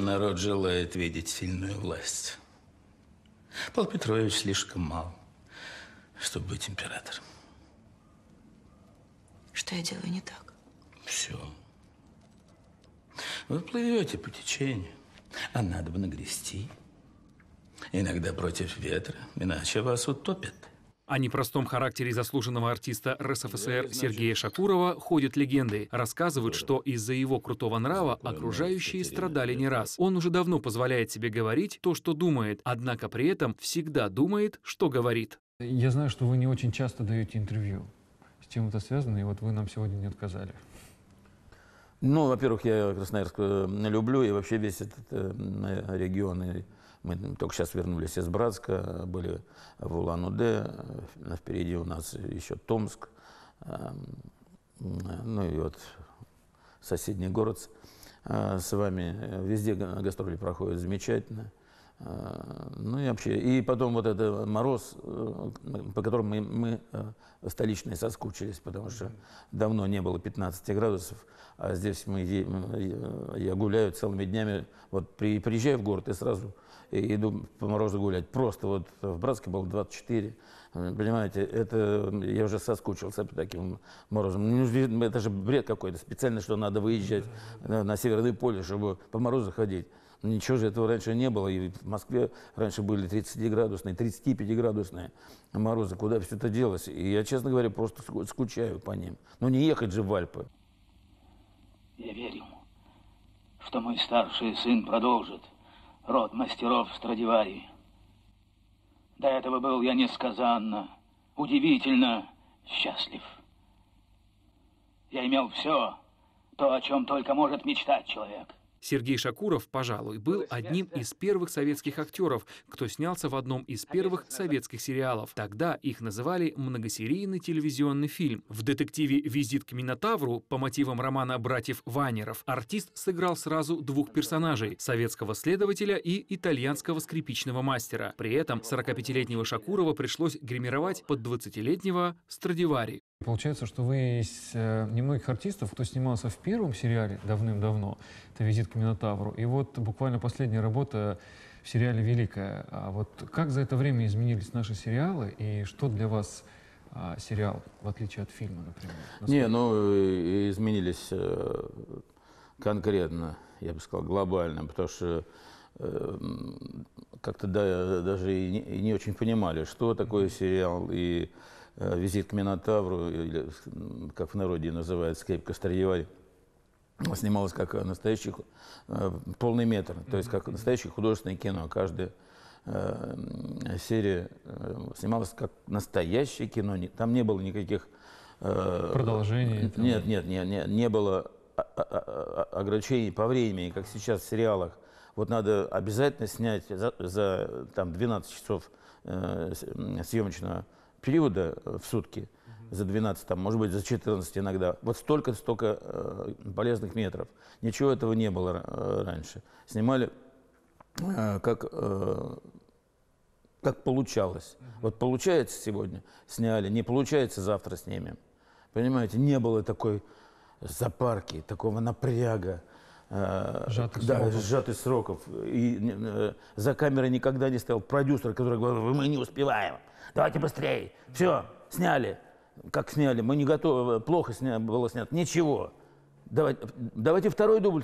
народ желает видеть сильную власть. Павел Петрович слишком мал, чтобы быть императором. Что я делаю не так? Все. Вы плывете по течению, а надо бы нагрести. Иногда против ветра, иначе вас утопят. О непростом характере заслуженного артиста РСФСР Сергея Шакурова ходят легенды. Рассказывают, что из-за его крутого нрава окружающие страдали не раз. Он уже давно позволяет себе говорить то, что думает, однако при этом всегда думает, что говорит. Я знаю, что вы не очень часто даете интервью. С чем это связано, и вот вы нам сегодня не отказали. Ну, во-первых, я Красноярск люблю, и вообще весь этот регион. И мы только сейчас вернулись из Братска, были в Улан-Удэ, впереди у нас еще Томск, ну и вот соседний город с вами. Везде гастроли проходят замечательно. Ну и вообще, и потом вот этот мороз, по которому мы столичные соскучились, потому что давно не было 15 градусов, а здесь я гуляю целыми днями, вот приезжаю в город и сразу иду по морозу гулять. Просто вот в Братске было 24, понимаете, это я уже соскучился по таким морозам. Это же бред какой-то, специально, что надо выезжать на Северное поле, чтобы по морозу ходить. Ничего же этого раньше не было. И в Москве раньше были 30-градусные, 35-градусные морозы. Куда все это делось? И я, честно говоря, просто скучаю по ним. Но не ехать же в Альпы. Я верю, что мой старший сын продолжит род мастеров Страдивари. До этого был я несказанно, удивительно счастлив. Я имел все, то, о чем только может мечтать человек. Сергей Шакуров, пожалуй, был одним из первых советских актеров, кто снялся в одном из первых советских сериалов. Тогда их называли многосерийный телевизионный фильм. В детективе «Визит к Минотавру» по мотивам романа братьев Ванеров артист сыграл сразу двух персонажей – советского следователя и итальянского скрипичного мастера. При этом 45-летнего Шакурова пришлось гримировать под 20-летнего Страдивари. Получается, что вы из немногих артистов, кто снимался в первом сериале давным-давно, это «Визит к Минотавру», и вот буквально последняя работа в сериале «Великая». А вот как за это время изменились наши сериалы, и что для вас сериал, в отличие от фильма, например? Не, ну, изменились конкретно, я бы сказал, глобально, потому что как-то даже и не очень понимали, что такое сериал, и «Визит к Минотавру», или, как в народе называют, «Скрипка Страдивари», снималась как настоящий полный метр, то есть как настоящее художественное кино. Каждая серия снималась как настоящее кино. Там не было никаких продолжений. Не было ограничений по времени, как сейчас в сериалах. Вот надо обязательно снять за там, 12 часов съемочного периода в сутки, за 12, там, может быть, за 14 иногда. Вот столько полезных метров. Ничего этого не было раньше. Снимали как получалось. Вот получается сегодня, сняли, не получается, завтра снимем. Понимаете, не было такой запарки, такого напряга. Сжатых сроков. И за камерой никогда не стоял продюсер, который говорил: мы не успеваем, давайте быстрее. Все, сняли. Как сняли? Мы не готовы, плохо было снято. Ничего. Давайте второй дубль.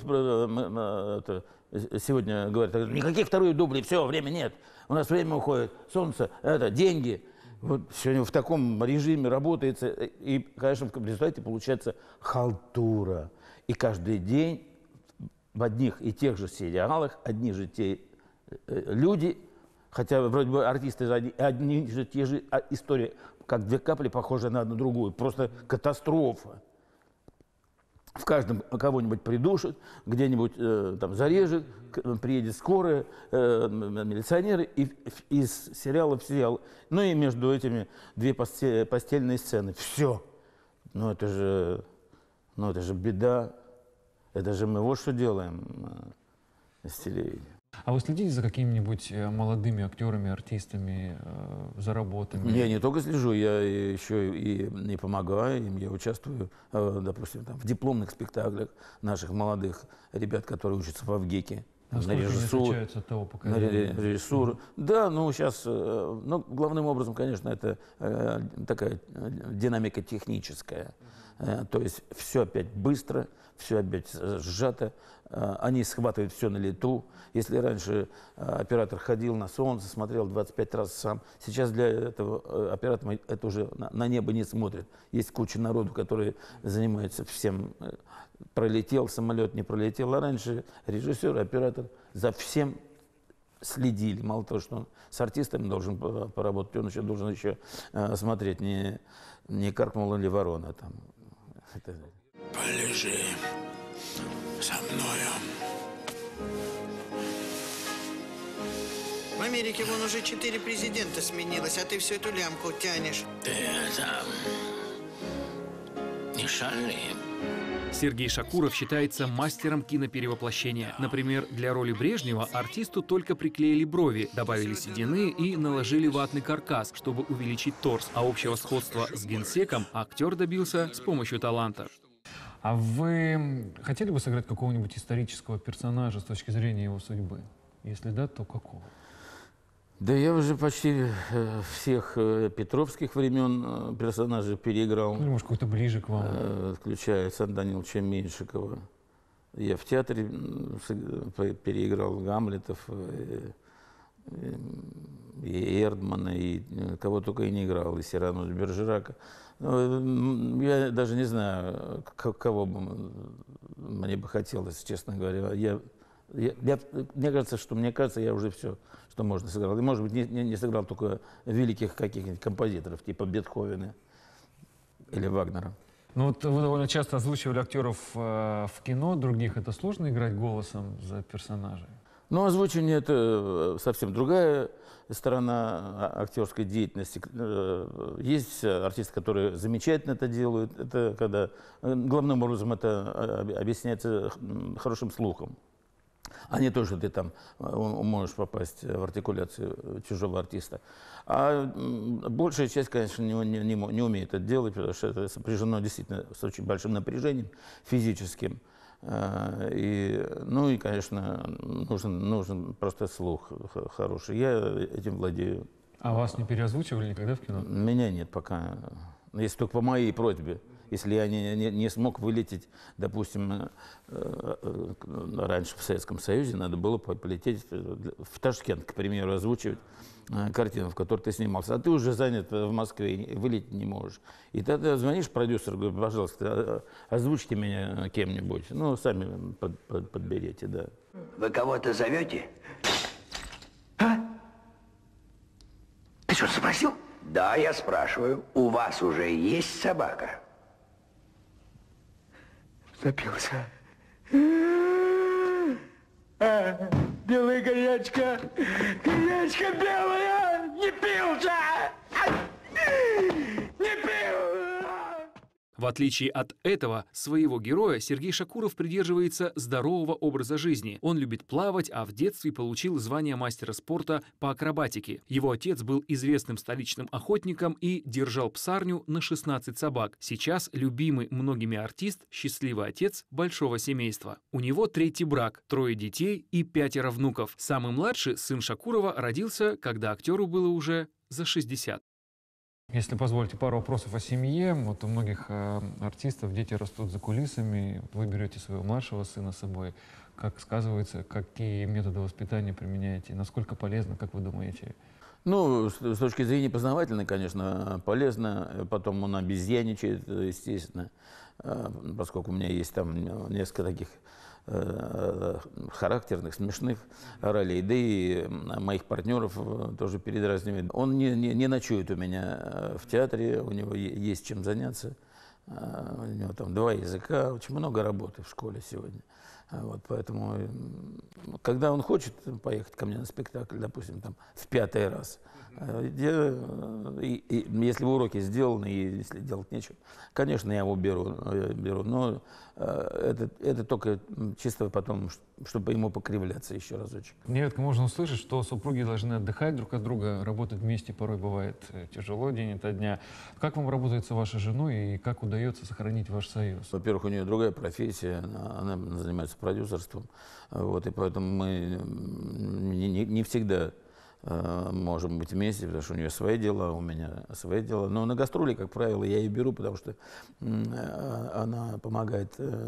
Сегодня говорят: никаких вторых дублей, все, времени нет. У нас время уходит, солнце, деньги. Вот сегодня в таком режиме работается. И, конечно, в результате получается халтура. И каждый день в одних и тех же сериалах одни же те люди, хотя вроде бы артисты одни же те же истории, как две капли, похожие на одну другую. Просто катастрофа. В каждом кого-нибудь придушат, где-нибудь там зарежет, приедет скорая, милиционеры, и из сериала в сериал. Ну и между этими две постельные сцены. Все. Ну это же беда. Это же мы вот что делаем с телевидением. А вы следите за какими-нибудь молодыми актерами, артистами, за работами? Я не только слежу, я еще и помогаю им. Я участвую, допустим, там, в дипломных спектаклях наших молодых ребят, которые учатся в ВГИКе. на режиссуру. От того На режиссуру. Да, ну сейчас, ну, главным образом, конечно, это такая динамика техническая. То есть все опять быстро, все опять сжато. Они схватывают все на лету. Если раньше оператор ходил на солнце, смотрел 25 раз сам, сейчас для этого оператора это уже на небо не смотрит. Есть куча народу, который занимается всем. Пролетел самолет, не пролетел. А раньше режиссер, оператор за всем следили. Мало того, что он с артистами должен поработать, он еще должен еще смотреть, не каркнула ли ворона там. Полежи со мною. В Америке вон уже 4 президента сменилось, а ты всю эту лямку тянешь. Ты это... не шали. Сергей Шакуров считается мастером киноперевоплощения. Например, для роли Брежнева артисту только приклеили брови, добавили седины и наложили ватный каркас, чтобы увеличить торс. А общего сходства с генсеком актер добился с помощью таланта. А вы хотели бы сыграть какого-нибудь исторического персонажа с точки зрения его судьбы? Если да, то какого? Да я уже почти всех петровских времен персонажей переиграл. Или, может, какой-то ближе к вам? Включая Александра Даниловича Меньшикова. Я в театре переиграл Гамлетов, и Эрдмана, и кого только и не играл, и Сирану Бержерака. Я даже не знаю, кого бы мне бы хотелось, честно говоря. Мне кажется, я уже все, что можно, сыграл. И, может быть, не сыграл только великих каких-нибудь композиторов, типа Бетховена или Вагнера. Ну вот вы довольно часто озвучивали актеров в кино других. Это сложно играть голосом за персонажей? Ну, озвучивание – это совсем другая сторона актерской деятельности. Есть артисты, которые замечательно это делают. Это когда главным образом это объясняется хорошим слухом. А не то, что ты там можешь попасть в артикуляцию чужого артиста. А большая часть, конечно, не умеет это делать, потому что это сопряжено действительно с очень большим напряжением физическим. Ну и, конечно, нужен просто слух хороший. Я этим владею. А вас не переозвучивали никогда в кино? Меня нет пока. Если только по моей просьбе. Если я не смог вылететь, допустим, раньше в Советском Союзе, надо было полететь в Ташкент, к примеру, озвучивать картину, в которой ты снимался. А ты уже занят в Москве, и вылететь не можешь. И тогда звонишь продюсеру, говоришь, пожалуйста, озвучьте меня кем-нибудь. Ну, сами подберите, да. Вы кого-то зовете? А? Ты что, спросил? Да, я спрашиваю. У вас уже есть собака? Запился. Белая коньячка. Коньячка белая. Не пил же. Не пил. В отличие от этого своего героя, Сергей Шакуров придерживается здорового образа жизни. Он любит плавать, а в детстве получил звание мастера спорта по акробатике. Его отец был известным столичным охотником и держал псарню на 16 собак. Сейчас любимый многими артист, счастливый отец большого семейства. У него 3-й брак, 3 детей и 5 внуков. Самый младший, сын Шакурова, родился, когда актеру было уже за 60. Если позволите, пару вопросов о семье. Вот у многих артистов дети растут за кулисами. Вы берете своего младшего сына с собой. Как сказывается, какие методы воспитания применяете? Насколько полезно, как вы думаете? Ну, с точки зрения познавательной, конечно, полезно. Потом он обезьяничает, естественно, поскольку у меня есть там несколько таких характерных, смешных ролей, да и моих партнеров тоже передразнивает. Он не ночует у меня в театре, у него есть чем заняться, у него там 2 языка, очень много работы в школе сегодня. Вот, поэтому, когда он хочет поехать ко мне на спектакль, допустим, там, в 5-й раз, если уроки сделаны, и если делать нечего, конечно, я его беру, но это только чисто потом, чтобы ему покривляться еще разочек. Нередко можно услышать, что супруги должны отдыхать друг от друга, работать вместе порой бывает тяжело день ото дня. Как вам работает с вашей женой и как удается сохранить сохранить ваш союз? Во-первых, у нее другая профессия, она занимается продюсерством, вот, и поэтому мы не всегда можем быть вместе, потому что у нее свои дела, у меня свои дела. Но на гастроли, как правило, я ее беру, потому что она помогает,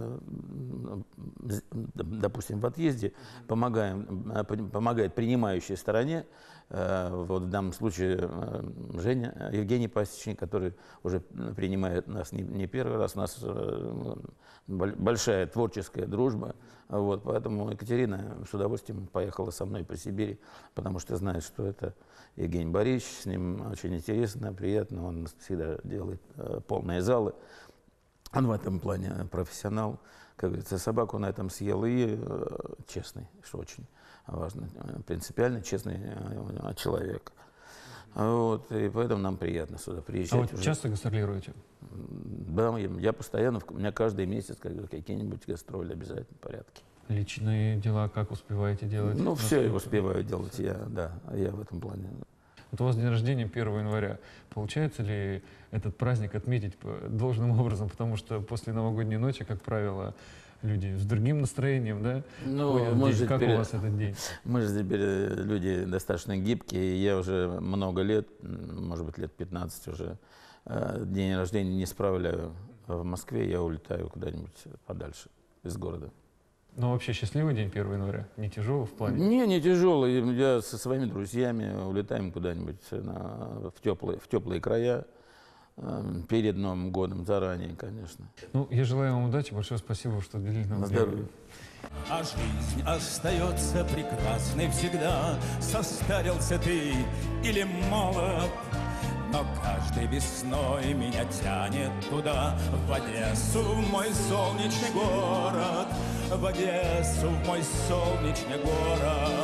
допустим, в отъезде, помогает принимающей стороне. Вот в данном случае Евгений Пасечник, который уже принимает нас не первый раз, у нас большая творческая дружба. Вот, поэтому Екатерина с удовольствием поехала со мной по Сибири, потому что знает, что это Евгений Борисович, с ним очень интересно, приятно, он всегда делает полные залы. Он в этом плане профессионал, как говорится, собаку на этом съел и честный, что очень важно, принципиально честный человек. Вот, и поэтому нам приятно сюда приезжать. А вот часто гастролируете? Да, я постоянно, у меня каждый месяц какие-нибудь гастроли обязательно в порядке. Личные дела как успеваете делать? Ну, все я успеваю делать, я в этом плане. Вот у вас день рождения 1 января. Получается ли этот праздник отметить должным образом? Потому что после новогодней ночи, как правило, люди с другим настроением, да? Как у вас этот день? Мы же теперь люди достаточно гибкие. Я уже много лет, может быть, лет 15 уже, день рождения не справляю в Москве. Я улетаю куда-нибудь подальше из города. Ну, вообще счастливый день 1 января? Не тяжелый в плане? Не тяжелый. Я со своими друзьями улетаем куда-нибудь в теплые края. Перед Новым годом, заранее, конечно. Ну, я желаю вам удачи, большое спасибо, что уделили нам время. Здоровья. А жизнь остается прекрасной всегда, состарился ты или молод. Но каждой весной меня тянет туда, в Одессу, в мой солнечный город, в Одессу, в мой солнечный город.